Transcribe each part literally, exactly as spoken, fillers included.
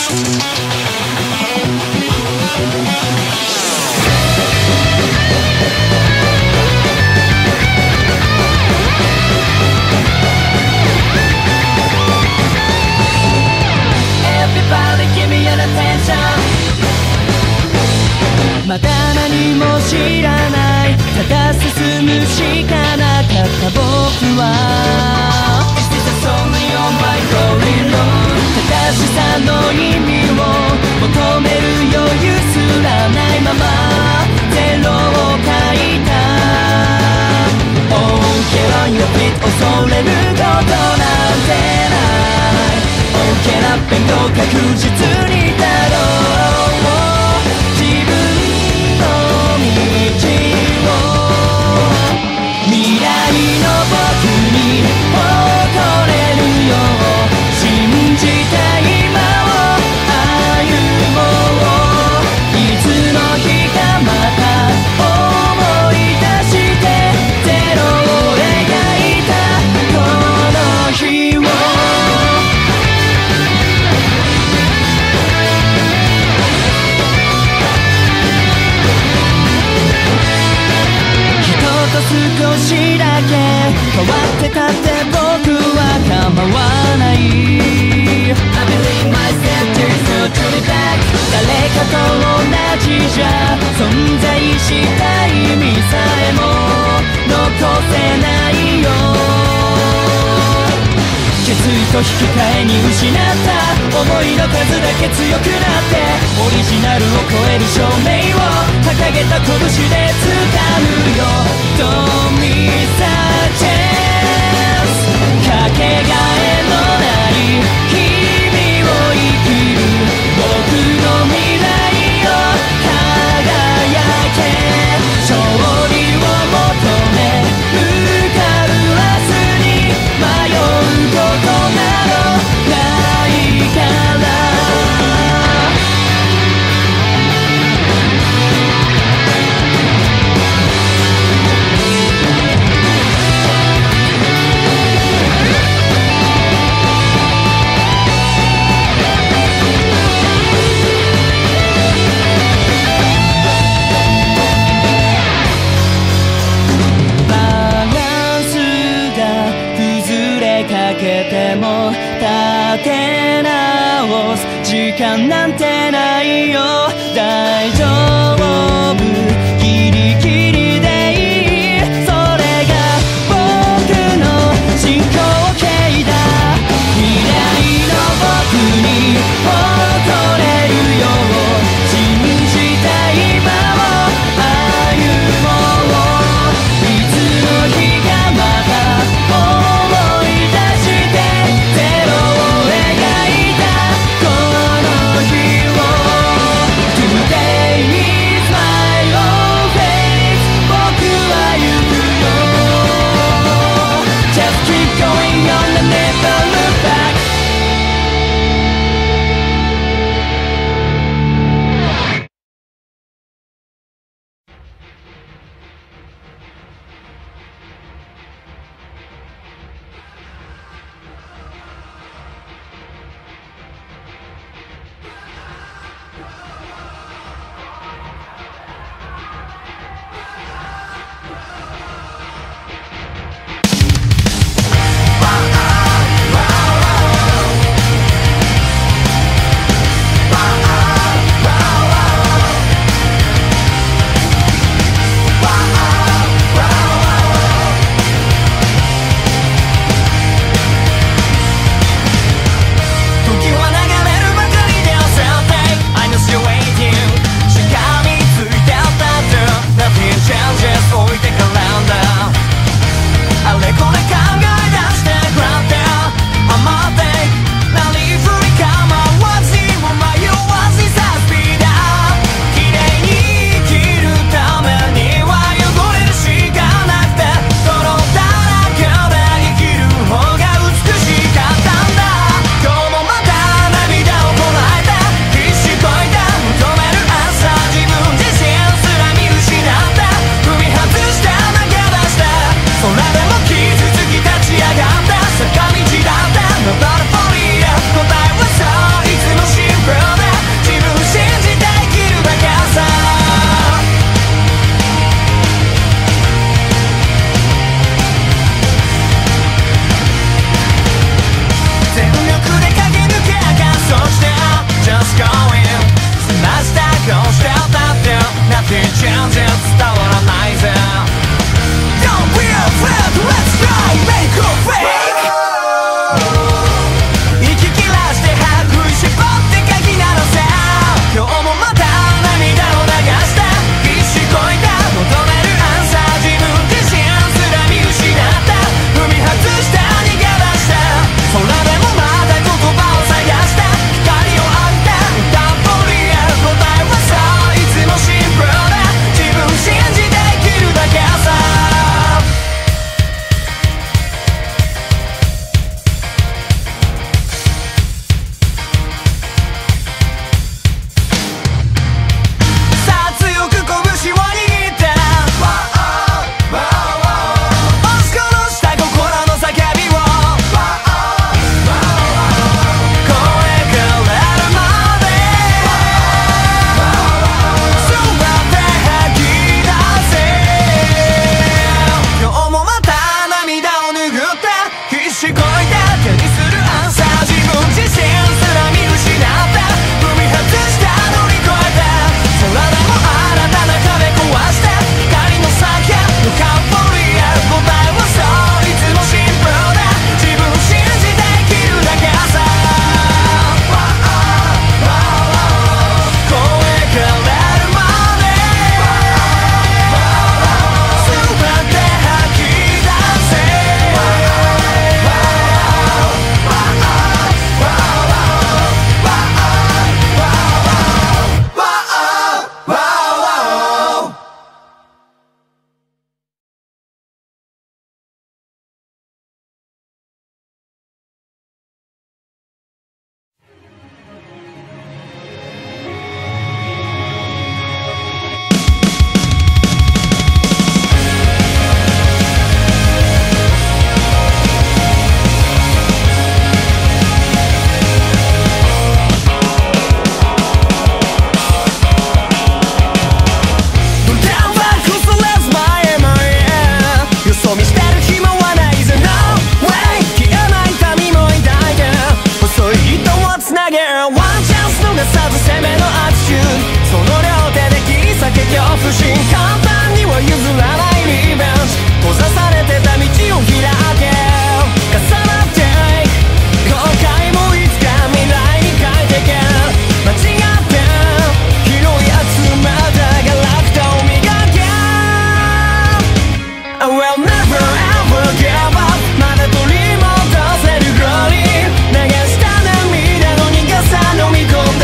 まだ何も知らない、ただ進むしかなかった僕は正しさの意味を求める余裕すらないままゼロを書いた。 Oh get on your feet 恐れることなんてない。 Oh get up and go 確実にたどろう自分の道を。未来の僕に誇れるよう信じた今を歩もう。いつの日かまた思い出してゼロを描いたこの日を。人と少しだけ変わってたって僕は構わない。 I believe myself to so truly back 誰かと同じじゃ存在した意味さえも残せないよ。決意と引き換えに失った思いの数だけ強くなってオリジナルを超える証明を掲げた拳で掴むよ。 Don't miss a chance かけがえのない日々を生きる僕の未来を輝け。勝利を求め向かう明日に迷うことなどないから。立て直す時間なんてないよ。大丈夫ギリギリでいい。それが僕の進行形だ。未来の僕に誇れるよう信じた今を歩もう。いつの日かまた思い出してゼロを描いたこの日を Today つなげワンチャンス逃さず攻めのアクション、その両手で切り裂け恐怖心、簡単には譲らないリベンジ、閉ざされてた道を開け重なって後悔もいつか未来に変えてけ、間違って拾い集めたガラクタを磨け I will never ever give up、 まだ取り戻せるグローリー、流した涙の苦さ飲み込んで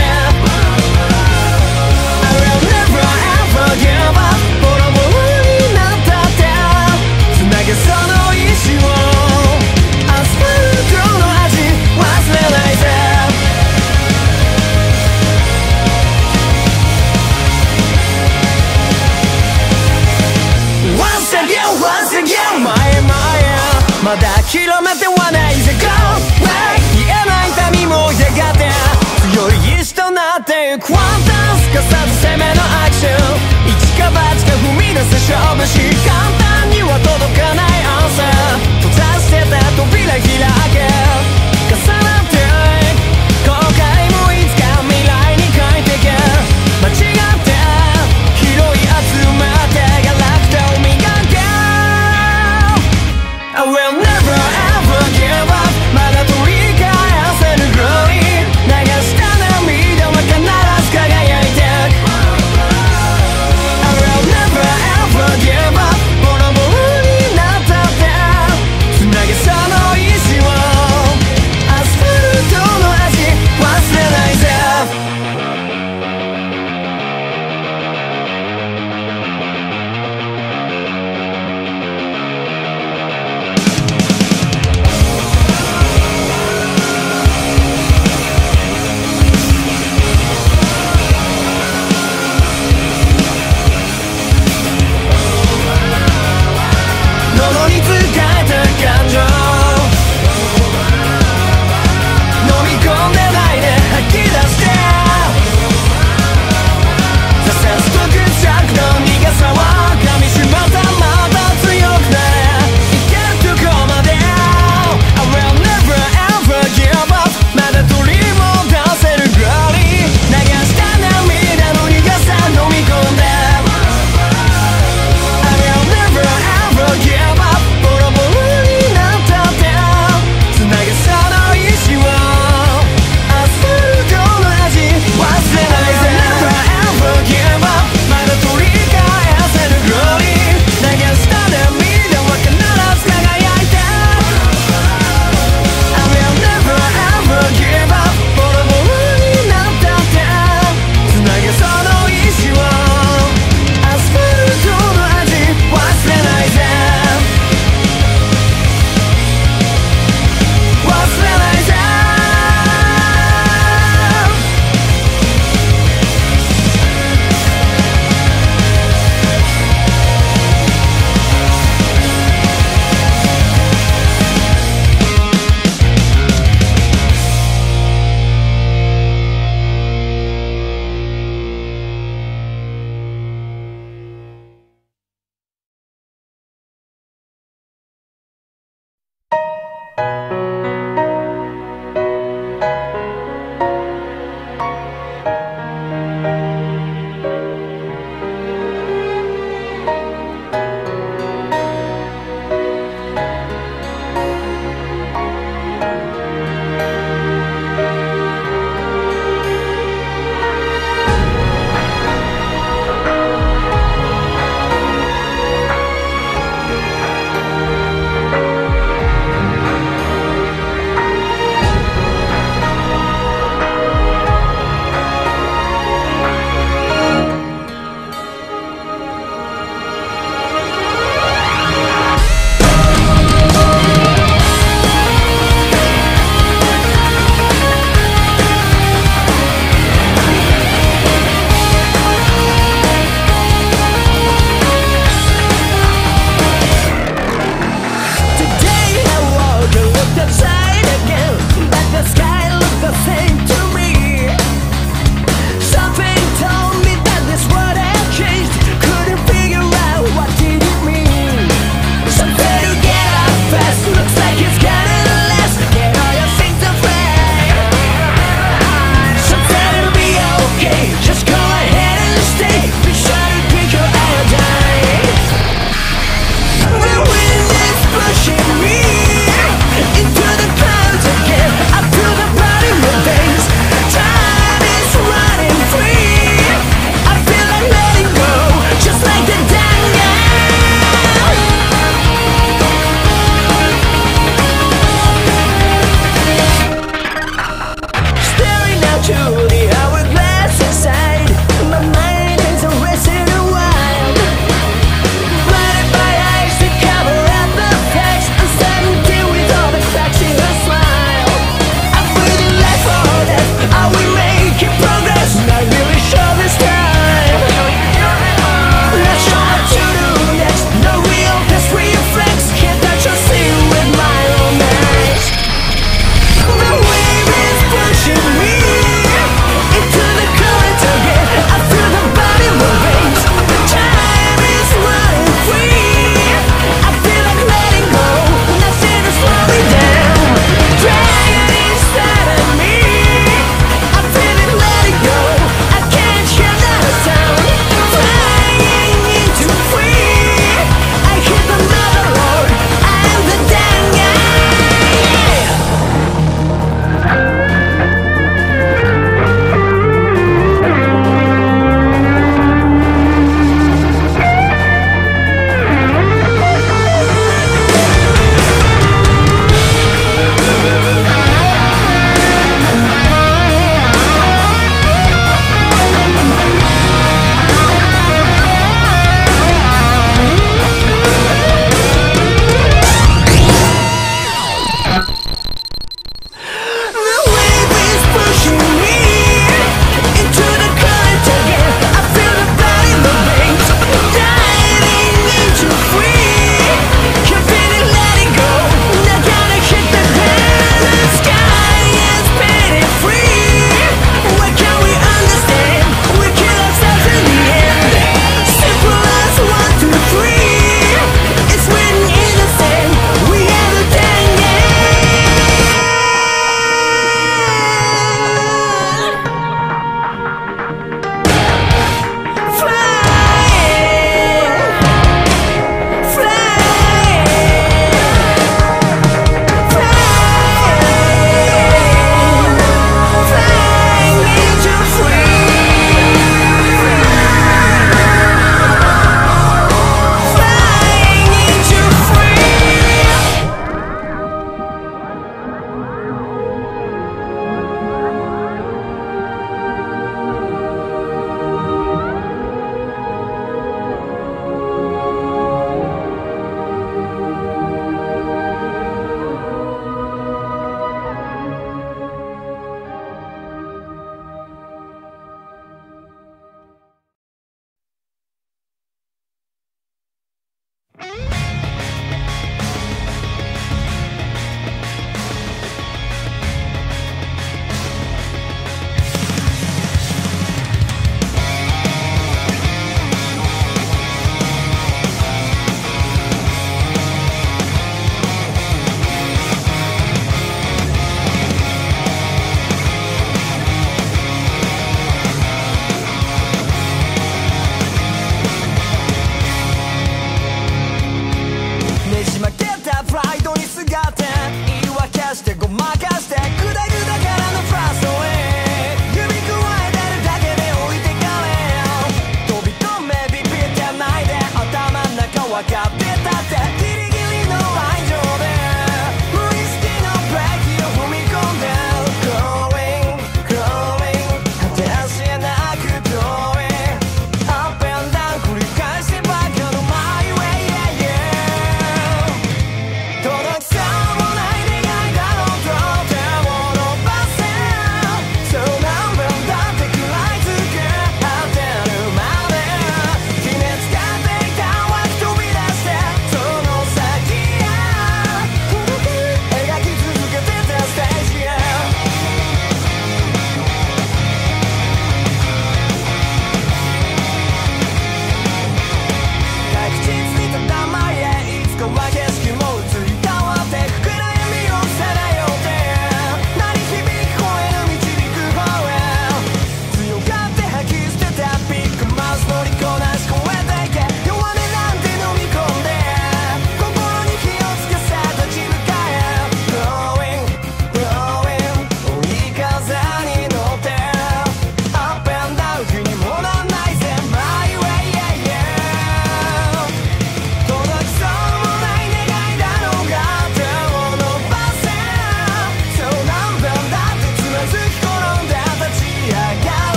I will never ever give up、 ボロボロになったってつなげその意志をアスファルトの味忘れないぜ。Once again, once again 前へ前へまだ諦めてはないぜ Go right 言えない痛みもやがて強い意志となってゆくワンダンすかさず攻めのアクション、一か八か踏み出せ勝負し簡単